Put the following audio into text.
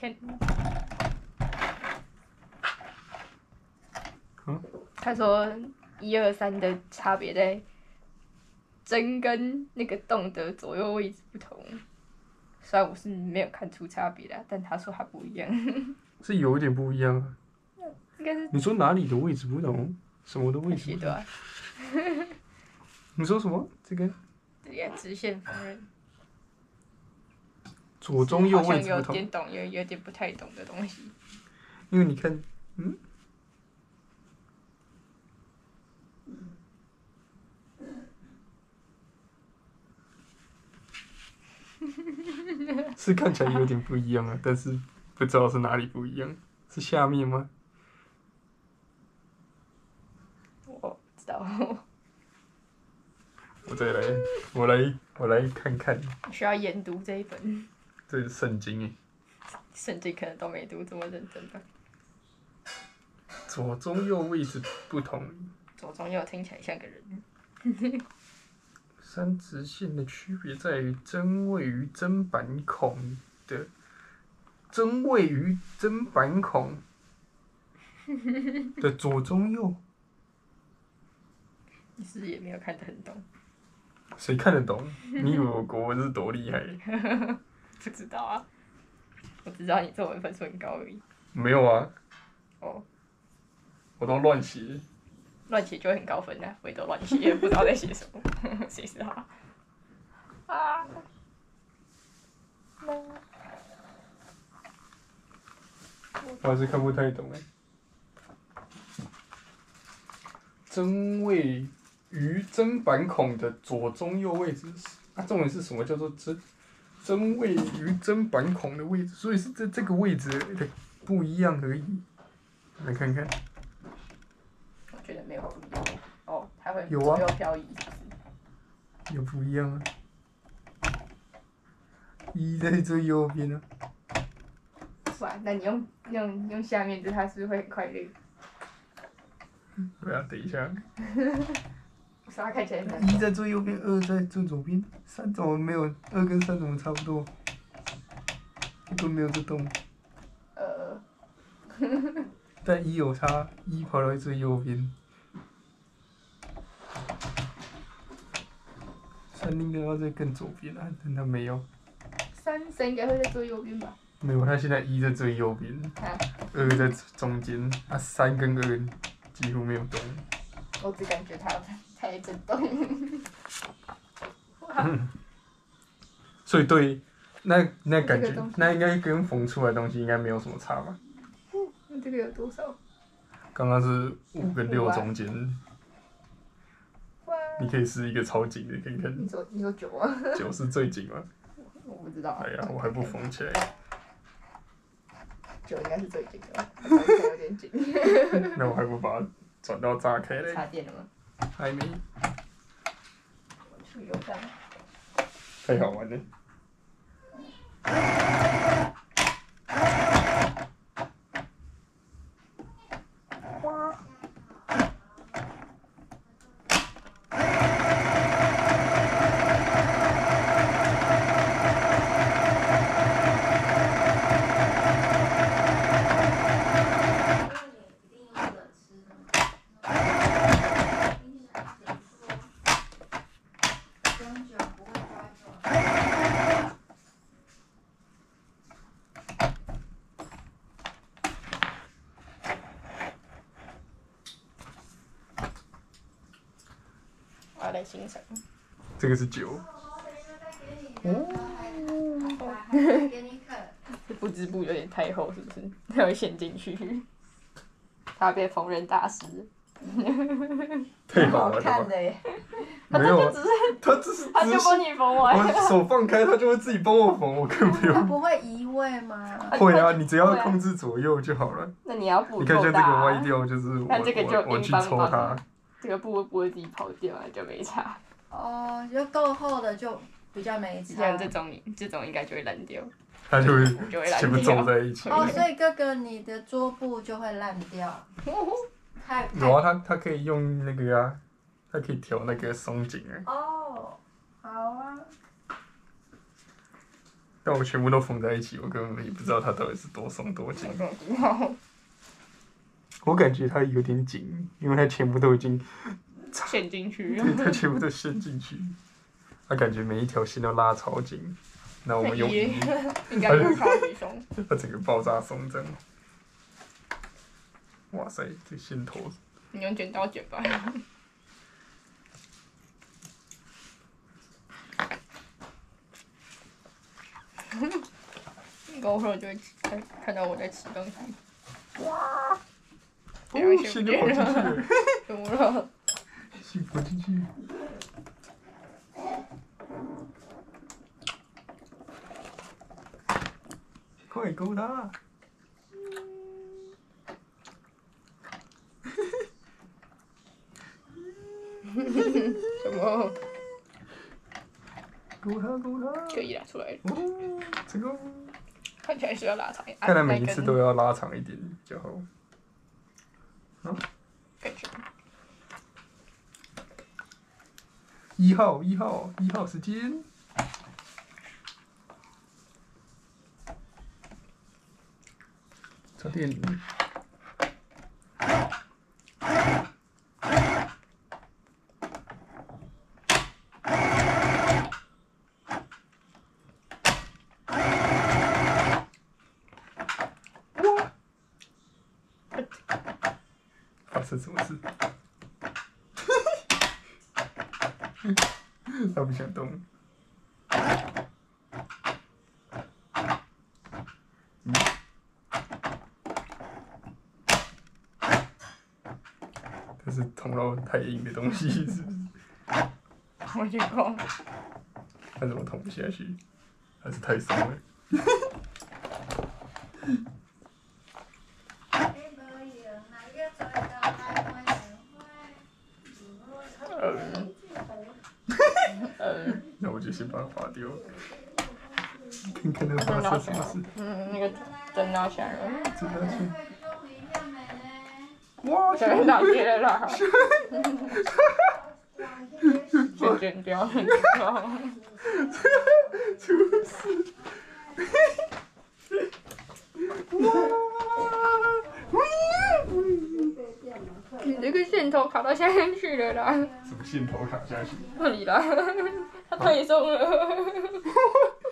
看。他说1、2、3的差别在针跟那个洞的左右位置不同。虽然我是没有看出差别的，但他说它不一样。 是有一点不一样啊。 应该是。 你说哪里的位置不同？什么的位置不同？你说什么？这个？ 对呀，直线缝纫。 左中右位置不同。 好像有点懂，有点不太懂的东西。 因为你看，是看起来有点不一样啊，但是不知道是哪里不一样，是下面吗？ 我不知道。 我来看看。 需要研读这一本。 这是圣经诶。 圣经可能都没读这么认真吧。 左中右位置不同。 左中右听起来像个人。 三直线的区别在于针位于砧板孔的左中右。 你是不是也没有看得很懂？ 谁看得懂？你以为我国文是多厉害？ 不知道啊，我只知道你作文分数很高而已。 没有啊。 哦。 我都乱写。 乱写就会很高分的，我也都乱写，也不知道在写什么，谁知道啊？ 我还是看不太懂哎。针位于砧板孔的左中右位置啊，重点是什么叫做针位于砧板孔的位置？所以是这个位置的不一样而已。来看看。 我觉得没有不一样。哦，它会有啊。 左右漂移是不是？ 有不一样啊。一在最右边啊。 哇，那你用下面这，它是不是会很快乐？ 对啊，等一下。 不是，它看起来很。 1在最右边，2在最左边，3怎么没有？2跟3怎么差不多？根本没有这动。但1有差，1跑到最右边。3应该要在更左边啊，但它没有。 3应该会在最右边吧？ 没有，它现在1在最右边，2在中间，啊3跟2几乎没有动。 我只感觉它在震动。 所以对，那感觉那应该跟缝出来的东西应该没有什么差吧？ 那这个有多少？ 刚刚是5跟6中间。你可以试一个超紧的看看。 你说9啊 ？9是最紧吗？ 我不知道。 哎呀，我还不缝起来。 9应该是最紧的，有点紧。 那我还不把它转到炸开嘞？ 插电了吗？ 还没。 去油站。 太好玩了。 我要来欣赏。 这个是9。 这不织布有点太厚，是不是？它会陷进去。他变缝纫大师。 太好玩了吧？没有啊，他就帮你缝完。 我手放开，他就会自己帮我缝，我更不用。 它不会移位吗？ 会啊，你只要控制左右就好了。 那你要补你看像这个歪掉，就是我去抽它。 这个布不会自己跑掉，就没差。 哦，就够厚的就比较没差。 像这种应该就会烂掉。 它就会全部皱在一起。 哦，所以哥哥你的桌布就会烂掉。 有啊，它可以用那个啊，它可以调那个松紧啊。 哦，好啊。 但我全部都缝在一起，我根本也不知道它到底是多松多紧。我感觉它有点紧，因为它全部都已经陷进去。 对，它全部都陷进去。它感觉每一条线都拉超紧，那我们用应该有超级松。 它整个爆炸松这样。哇塞，这线头。 你用剪刀剪吧。你跟我说，我就会看到我在吃东西。哇！ 哦，线就跑进去了。 怎么了？ 线跑进去。快勾它！ 什么？ 勾它，勾它！ 可以拉出来了。 哦，成功！ 看起来是要拉长一点。 看来每一次都要拉长一点比较好。啊？ 感觉。 1号时间。插电。发生什么事？他不想动。这是捅到太硬的东西，是不是？ 我去过。 它怎么捅不下去？还是太松了？那我就先把它划掉，看看它发生什么事。 那个针拿起来了。 针拿起来。哇！ 针拿起来了。先剪掉。 出事！ 你这个线头卡到下面去了啦！ 什么线头卡下去？ 这里啦，它太松了。